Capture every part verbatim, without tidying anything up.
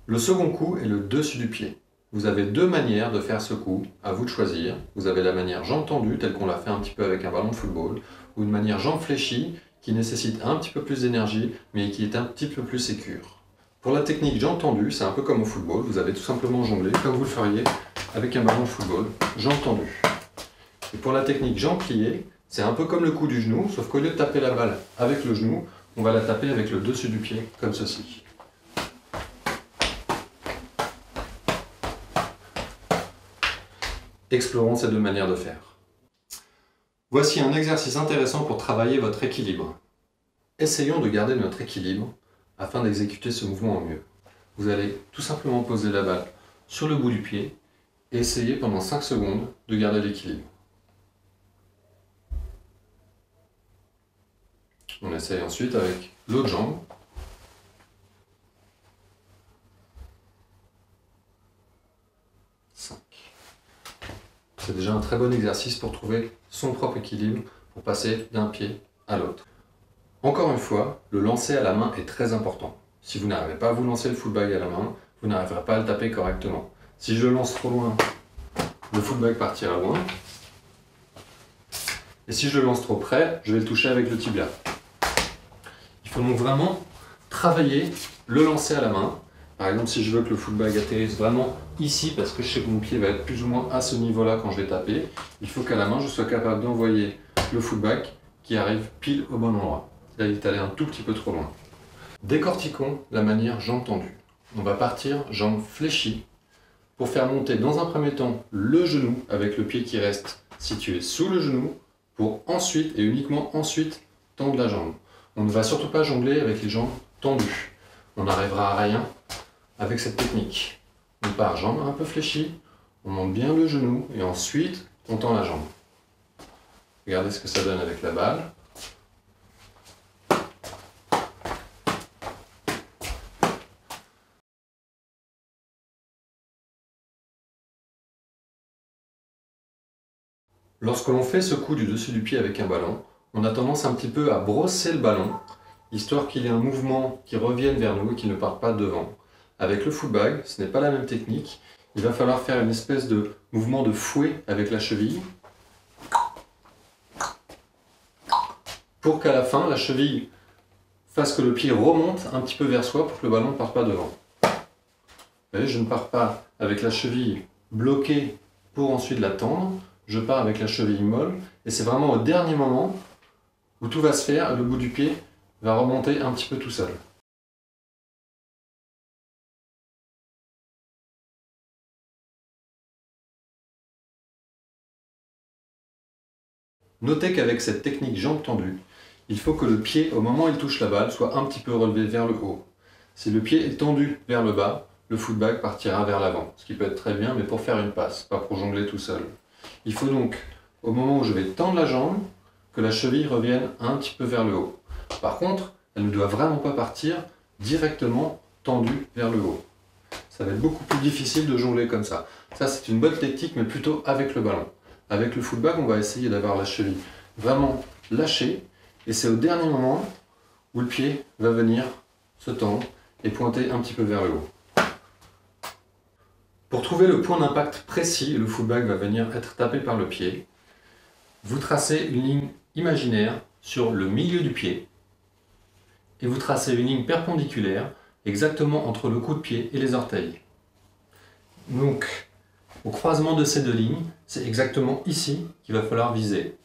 Le second coup est le dessus du pied. Vous avez deux manières de faire ce coup, à vous de choisir. Vous avez la manière jambe tendue, telle qu'on l'a fait un petit peu avec un ballon de football, ou une manière jambe fléchie, qui nécessite un petit peu plus d'énergie, mais qui est un petit peu plus sécure. Pour la technique jambe tendue, c'est un peu comme au football, vous allez tout simplement jongler, comme vous le feriez avec un ballon de football, jambe tendue. Et pour la technique jambe pliée, c'est un peu comme le coup du genou, sauf qu'au lieu de taper la balle avec le genou, on va la taper avec le dessus du pied, comme ceci. Explorons ces deux manières de faire. Voici un exercice intéressant pour travailler votre équilibre. Essayons de garder notre équilibre afin d'exécuter ce mouvement au mieux. Vous allez tout simplement poser la balle sur le bout du pied et essayer pendant cinq secondes de garder l'équilibre. On essaye ensuite avec l'autre jambe. cinq. C'est déjà un très bon exercice pour trouver son propre équilibre, pour passer d'un pied à l'autre. Encore une fois, le lancer à la main est très important. Si vous n'arrivez pas à vous lancer le football à la main, vous n'arriverez pas à le taper correctement. Si je le lance trop loin, le football partira loin. Et si je le lance trop près, je vais le toucher avec le tibia. Il faut donc vraiment travailler le lancer à la main. Par exemple, si je veux que le football atterrisse vraiment ici, parce que je sais que mon pied va être plus ou moins à ce niveau-là quand je vais taper, il faut qu'à la main, je sois capable d'envoyer le football qui arrive pile au bon endroit. Là, il est allé un tout petit peu trop loin. Décortiquons la manière jambe tendue. On va partir jambe fléchie pour faire monter dans un premier temps le genou avec le pied qui reste situé sous le genou pour ensuite et uniquement ensuite tendre la jambe. On ne va surtout pas jongler avec les jambes tendues. On n'arrivera à rien avec cette technique. On part jambe un peu fléchie, on monte bien le genou et ensuite on tend la jambe. Regardez ce que ça donne avec la balle. Lorsque l'on fait ce coup du dessus du pied avec un ballon, on a tendance un petit peu à brosser le ballon, histoire qu'il y ait un mouvement qui revienne vers nous et qu'il ne parte pas devant. Avec le football, ce n'est pas la même technique. Il va falloir faire une espèce de mouvement de fouet avec la cheville pour qu'à la fin, la cheville fasse que le pied remonte un petit peu vers soi pour que le ballon ne parte pas devant. Vous voyez, je ne pars pas avec la cheville bloquée pour ensuite la tendre. Je pars avec la cheville molle et c'est vraiment au dernier moment où tout va se faire et le bout du pied va remonter un petit peu tout seul. Notez qu'avec cette technique jambe tendue, il faut que le pied, au moment où il touche la balle, soit un petit peu relevé vers le haut. Si le pied est tendu vers le bas, le football partira vers l'avant, ce qui peut être très bien, mais pour faire une passe, pas pour jongler tout seul. Il faut donc, au moment où je vais tendre la jambe, que la cheville revienne un petit peu vers le haut. Par contre, elle ne doit vraiment pas partir directement tendue vers le haut. Ça va être beaucoup plus difficile de jongler comme ça. Ça, c'est une bonne technique, mais plutôt avec le ballon. Avec le football, on va essayer d'avoir la cheville vraiment lâchée, et c'est au dernier moment où le pied va venir se tendre et pointer un petit peu vers le haut. Pour trouver le point d'impact précis, le football va venir être tapé par le pied. Vous tracez une ligne imaginaire sur le milieu du pied et vous tracez une ligne perpendiculaire exactement entre le coup de pied et les orteils. Donc, au croisement de ces deux lignes, c'est exactement ici qu'il va falloir viser.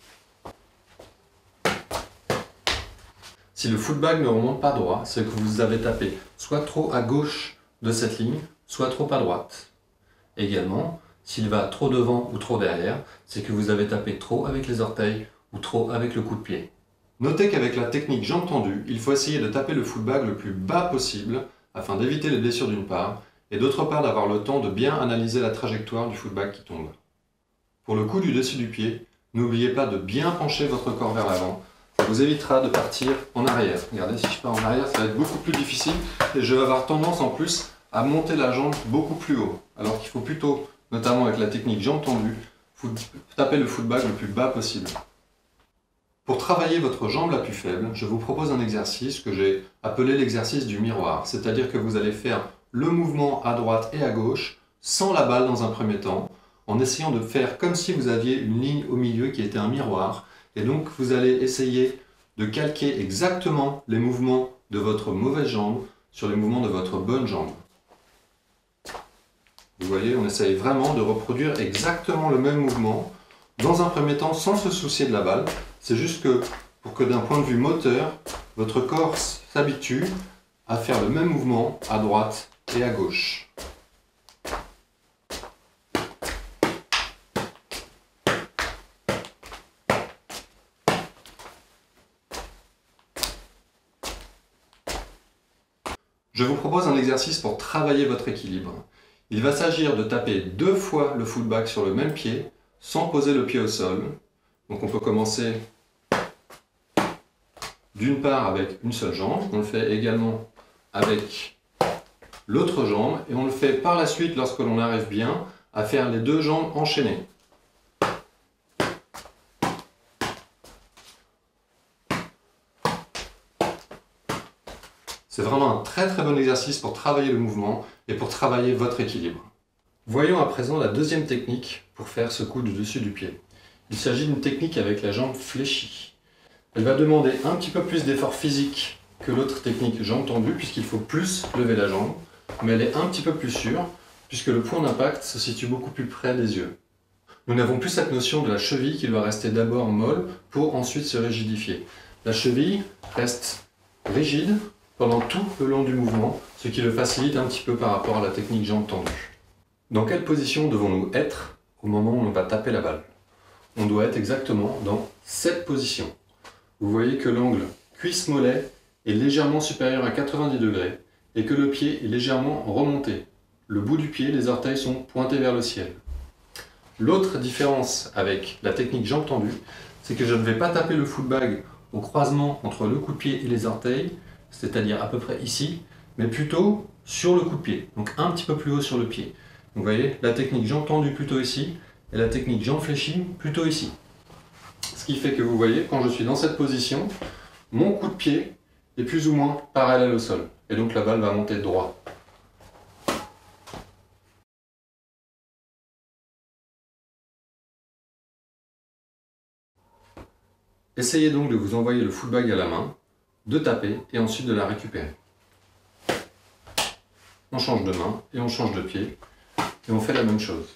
Si le football ne remonte pas droit, c'est que vous avez tapé soit trop à gauche de cette ligne, soit trop à droite. Également, s'il va trop devant ou trop derrière, c'est que vous avez tapé trop avec les orteils ou trop avec le coup de pied. Notez qu'avec la technique jambe tendue, il faut essayer de taper le football le plus bas possible afin d'éviter les blessures d'une part, et d'autre part d'avoir le temps de bien analyser la trajectoire du football qui tombe. Pour le coup du dessus du pied, n'oubliez pas de bien pencher votre corps vers l'avant. Ça vous évitera de partir en arrière. Regardez, si je pars en arrière, ça va être beaucoup plus difficile et je vais avoir tendance en plus à monter la jambe beaucoup plus haut. Alors qu'il faut plutôt, notamment avec la technique jambe tendue, taper le football le plus bas possible. Pour travailler votre jambe la plus faible, je vous propose un exercice que j'ai appelé l'exercice du miroir. C'est-à-dire que vous allez faire le mouvement à droite et à gauche sans la balle dans un premier temps, en essayant de faire comme si vous aviez une ligne au milieu qui était un miroir. Et donc vous allez essayer de calquer exactement les mouvements de votre mauvaise jambe sur les mouvements de votre bonne jambe. Vous voyez, on essaye vraiment de reproduire exactement le même mouvement, dans un premier temps sans se soucier de la balle. C'est juste que pour que d'un point de vue moteur, votre corps s'habitue à faire le même mouvement à droite et à gauche. Je vous propose un exercice pour travailler votre équilibre. Il va s'agir de taper deux fois le full back sur le même pied, sans poser le pied au sol. Donc on peut commencer d'une part avec une seule jambe, on le fait également avec l'autre jambe, et on le fait par la suite lorsque l'on arrive bien à faire les deux jambes enchaînées. C'est vraiment un très très bon exercice pour travailler le mouvement et pour travailler votre équilibre. Voyons à présent la deuxième technique pour faire ce coup du dessus du pied. Il s'agit d'une technique avec la jambe fléchie. Elle va demander un petit peu plus d'effort physique que l'autre technique jambe tendue, puisqu'il faut plus lever la jambe, mais elle est un petit peu plus sûre, puisque le point d'impact se situe beaucoup plus près des yeux. Nous n'avons plus cette notion de la cheville qui doit rester d'abord molle pour ensuite se rigidifier. La cheville reste rigide pendant tout le long du mouvement, ce qui le facilite un petit peu par rapport à la technique jambe tendue. Dans quelle position devons-nous être au moment où on va taper la balle? On doit être exactement dans cette position. Vous voyez que l'angle cuisse-mollet est légèrement supérieur à quatre-vingt-dix degrés et que le pied est légèrement remonté. Le bout du pied, les orteils sont pointés vers le ciel. L'autre différence avec la technique jambe tendue, c'est que je ne vais pas taper le full bag au croisement entre le coup de pied et les orteils, c'est-à-dire à peu près ici, mais plutôt sur le coup de pied, donc un petit peu plus haut sur le pied. Vous voyez, la technique jambe tendue plutôt ici, et la technique jambe fléchie plutôt ici. Ce qui fait que vous voyez, quand je suis dans cette position, mon coup de pied est plus ou moins parallèle au sol, et donc la balle va monter droit. Essayez donc de vous envoyer le full bag à la main, de taper et ensuite de la récupérer. On change de main et on change de pied et on fait la même chose.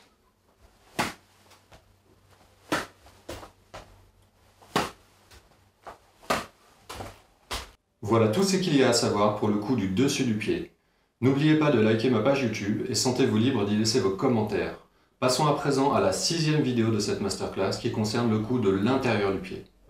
Voilà tout ce qu'il y a à savoir pour le coup du dessus du pied. N'oubliez pas de liker ma page YouTube et sentez-vous libre d'y laisser vos commentaires. Passons à présent à la sixième vidéo de cette masterclass qui concerne le coup de l'intérieur du pied.